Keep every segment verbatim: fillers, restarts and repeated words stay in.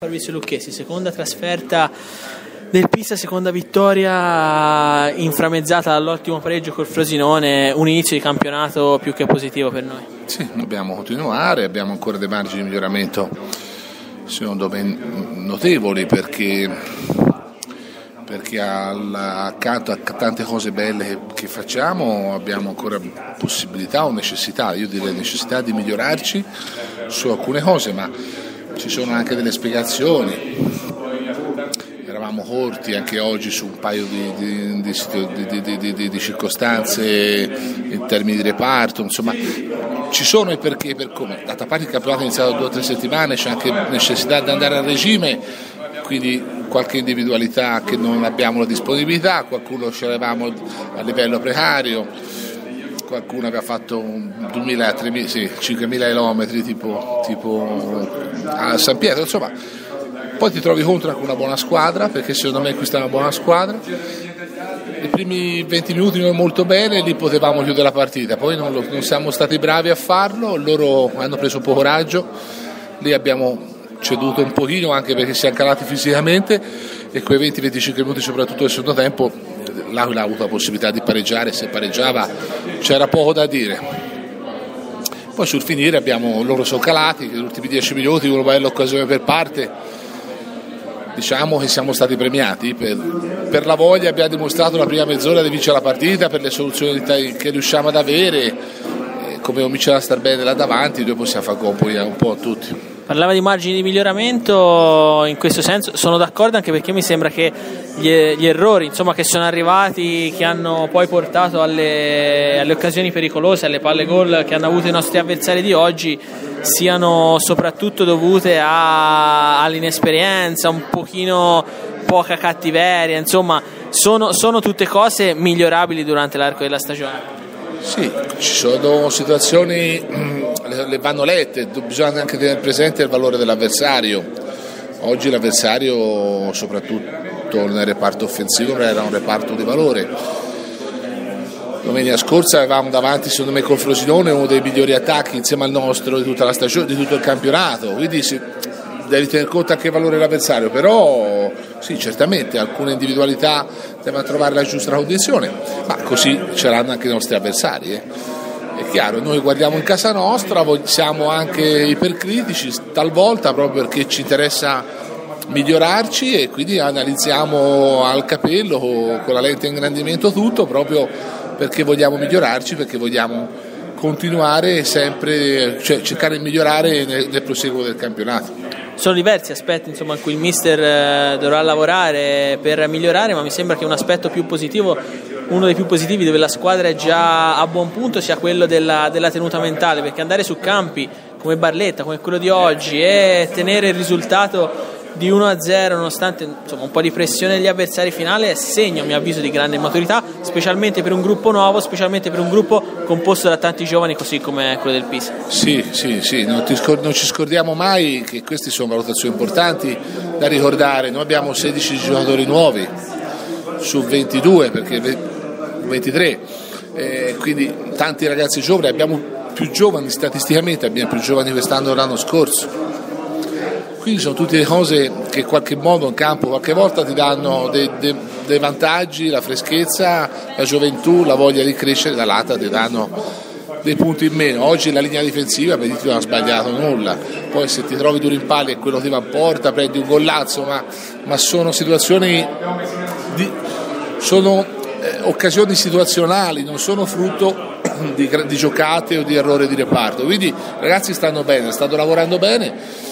Fabrizio Lucchesi, seconda trasferta del Pisa, seconda vittoria inframmezzata dall'ottimo pareggio col Frosinone, un inizio di campionato più che positivo per noi. Sì, dobbiamo continuare, abbiamo ancora dei margini di miglioramento secondo me notevoli, perché, perché alla, accanto a tante cose belle che, che facciamo abbiamo ancora possibilità o necessità, io direi necessità di migliorarci su alcune cose, ma ci sono anche delle spiegazioni. Eravamo corti anche oggi su un paio di, di, di, di, di, di, di circostanze in termini di reparto, insomma ci sono i perché e per come. D'altra parte il campionato è iniziato due o tre settimane, c'è anche necessità di andare a regime, quindi qualche individualità che non abbiamo la disponibilità, qualcuno ce l'avevamo a livello precario, qualcuno aveva fatto duemila, tremila, sì, cinquemila chilometri tipo, tipo a San Pietro, insomma poi ti trovi contro anche una buona squadra, perché secondo me questa è una buona squadra. I primi venti minuti noi molto bene, lì potevamo chiudere la partita, poi non, lo, non siamo stati bravi a farlo, loro hanno preso un po' coraggio, lì abbiamo ceduto un pochino anche perché siamo calati fisicamente, e quei venti venticinque minuti soprattutto del secondo tempo l'Aquila ha avuto la possibilità di pareggiare, se pareggiava c'era poco da dire. Poi sul finire abbiamo, loro sono calati, negli ultimi dieci minuti una bella occasione per parte, diciamo che siamo stati premiati per, per la voglia, abbiamo dimostrato la prima mezz'ora di vincere la partita, per le soluzioni che riusciamo ad avere, come cominciamo a star bene là davanti, noi possiamo fare gol un po' a tutti. Parlava di margini di miglioramento, in questo senso sono d'accordo, anche perché mi sembra che gli, gli errori insomma, che sono arrivati, che hanno poi portato alle, alle occasioni pericolose, alle palle gol che hanno avuto i nostri avversari di oggi, siano soprattutto dovute a, all'inesperienza, un pochino poca cattiveria, insomma sono, sono tutte cose migliorabili durante l'arco della stagione. Sì, ci sono situazioni, le vanno lette, bisogna anche tenere presente il valore dell'avversario. Oggi l'avversario, soprattutto nel reparto offensivo, era un reparto di valore. Domenica scorsa avevamo davanti, secondo me, col Frosinone uno dei migliori attacchi insieme al nostro di tutta la stagione, di tutto il campionato, quindi sì, devi tener conto anche il valore dell'avversario, però sì, certamente alcune individualità devono trovare la giusta condizione, ma così ce l'hanno anche i nostri avversari. Eh. È chiaro, noi guardiamo in casa nostra, siamo anche ipercritici talvolta proprio perché ci interessa migliorarci, e quindi analizziamo al capello con la lente ingrandimento tutto, proprio perché vogliamo migliorarci, perché vogliamo continuare sempre, cioè cercare di migliorare nel, nel proseguo del campionato. Sono diversi aspetti insomma, a cui il mister eh, dovrà lavorare per migliorare, ma mi sembra che un aspetto più positivo, uno dei più positivi dove la squadra è già a buon punto, sia quello della, della tenuta mentale, perché andare su campi come Barletta, come quello di oggi, e tenere il risultato di uno a zero nonostante insomma, un po' di pressione degli avversari finale è segno, a mio avviso, di grande maturità, specialmente per un gruppo nuovo, specialmente per un gruppo composto da tanti giovani così come quello del Pisa. Sì, sì, sì, non, ti scor- non ci scordiamo mai che queste sono valutazioni importanti da ricordare. Noi abbiamo sedici giocatori nuovi su ventidue, perché ventitré, eh, quindi tanti ragazzi giovani, abbiamo più giovani statisticamente, abbiamo più giovani quest'anno che l'anno scorso. Quindi sono tutte le cose che in qualche modo in campo qualche volta ti danno dei, dei, dei vantaggi, la freschezza, la gioventù, la voglia di crescere, dall'altra ti danno dei punti in meno. Oggi la linea difensiva per dirti non ha sbagliato nulla, poi se ti trovi due rimpalli e quello ti va in porta prendi un gollazzo, ma, ma sono situazioni di, sono eh, occasioni situazionali, non sono frutto di, di giocate o di errori di reparto. Quindi i ragazzi stanno bene, stanno lavorando bene.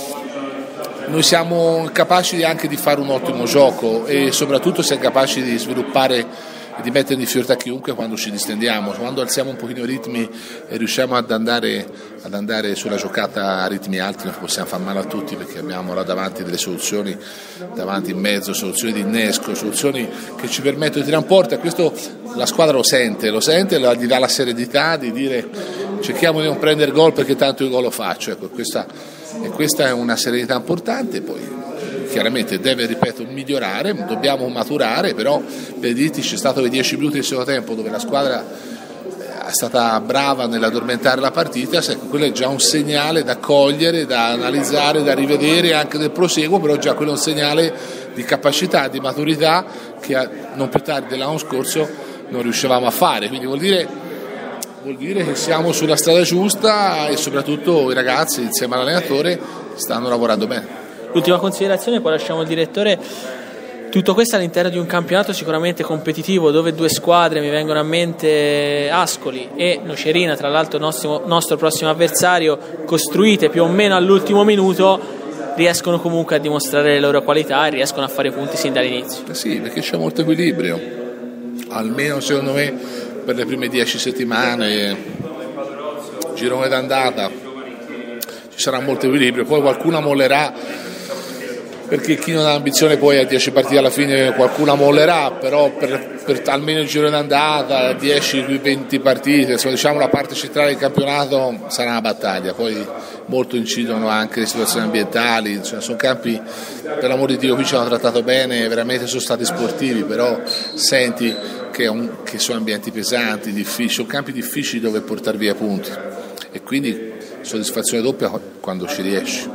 Noi siamo capaci anche di fare un ottimo gioco, e soprattutto siamo capaci di sviluppare e di mettere in difficoltà chiunque quando ci distendiamo, quando alziamo un pochino i ritmi e riusciamo ad andare, ad andare sulla giocata a ritmi alti, non possiamo far male a tutti, perché abbiamo là davanti delle soluzioni, davanti in mezzo, soluzioni di innesco, soluzioni che ci permettono di tirare in porta, e questo la squadra lo sente, lo sente, gli dà la serenità di dire cerchiamo di non prendere gol perché tanto io gol lo faccio, ecco, questa, e questa è una serenità importante. Poi chiaramente deve, ripeto, migliorare, dobbiamo maturare, però per dirti c'è stato quei dieci minuti del secondo tempo dove la squadra è stata brava nell'addormentare la partita, ecco, quello è già un segnale da cogliere, da analizzare, da rivedere anche nel proseguo, però già quello è un segnale di capacità, di maturità che non più tardi dell'anno scorso non riuscivamo a fare, quindi vuol dire, vuol dire che siamo sulla strada giusta e soprattutto i ragazzi insieme all'allenatore stanno lavorando bene. L'ultima considerazione, poi lasciamo il direttore. Tutto questo all'interno di un campionato sicuramente competitivo, dove due squadre, mi vengono a mente Ascoli e Nocerina, tra l'altro nostro, nostro prossimo avversario, costruite più o meno all'ultimo minuto, riescono comunque a dimostrare le loro qualità e riescono a fare punti sin dall'inizio. Eh sì, perché c'è molto equilibrio, almeno secondo me per le prime dieci settimane, girone d'andata, ci sarà molto equilibrio, poi qualcuno mollerà, perché chi non ha ambizione poi a dieci partite alla fine qualcuno mollerà, però per, per almeno il giro d'andata, dieci venti partite, insomma, diciamo la parte centrale del campionato sarà una battaglia, poi molto incidono anche le situazioni ambientali, insomma, sono campi, per l'amor di Dio qui ci hanno trattato bene, veramente sono stati sportivi, però senti che, un, che sono ambienti pesanti, difficili, sono campi difficili dove portare via punti e quindi soddisfazione doppia quando ci riesci.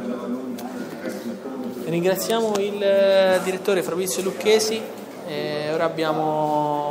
Ringraziamo il direttore Fabrizio Lucchesi, e ora abbiamo